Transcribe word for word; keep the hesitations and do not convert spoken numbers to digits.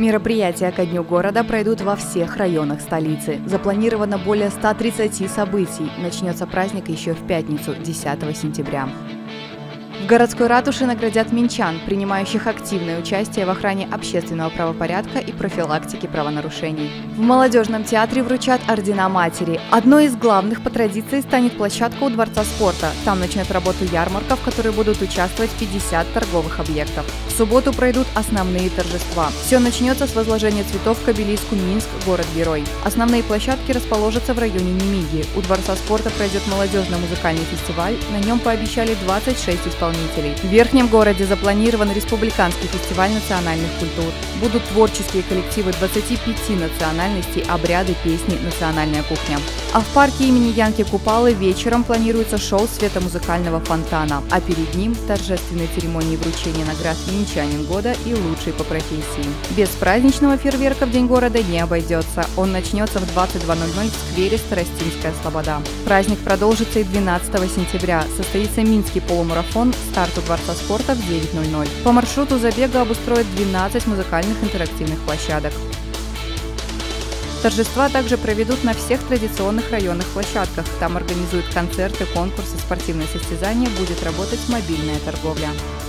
Мероприятия ко Дню города пройдут во всех районах столицы. Запланировано более ста тридцати событий. Начнется праздник еще в пятницу, десятого сентября. В городской ратуше наградят минчан, принимающих активное участие в охране общественного правопорядка и профилактике правонарушений. В молодежном театре вручат ордена матери. Одной из главных по традиции станет площадка у Дворца спорта. Там начнет работу ярмарка, в которой будут участвовать пятьдесят торговых объектов. В субботу пройдут основные торжества. Все начнется с возложения цветов к обелиску «Минск. Город-герой». Основные площадки расположатся в районе Немиги. У Дворца спорта пройдет молодежно-музыкальный фестиваль. На нем пообещали двадцать шесть исполнителей. В Верхнем городе запланирован республиканский фестиваль национальных культур. Будут творческие коллективы двадцати пяти национальностей, обряды, песни, национальная кухня. А в парке имени Янки Купалы вечером планируется шоу светомузыкального фонтана, а перед ним торжественные церемонии вручения наград «Минчанин года» и «Лучший по профессии». Без праздничного фейерверка в День города не обойдется. Он начнется в двадцать два ноль ноль в сквере Старостинская Слобода. Праздник продолжится и двенадцатого сентября. Состоится Минский полумарафон, старт у Дворца спорта в девять ноль ноль. По маршруту забега обустроят двенадцать музыкальных интерактивных площадок. Торжества также проведут на всех традиционных районных площадках. Там организуют концерты, конкурсы, спортивные состязания, будет работать мобильная торговля.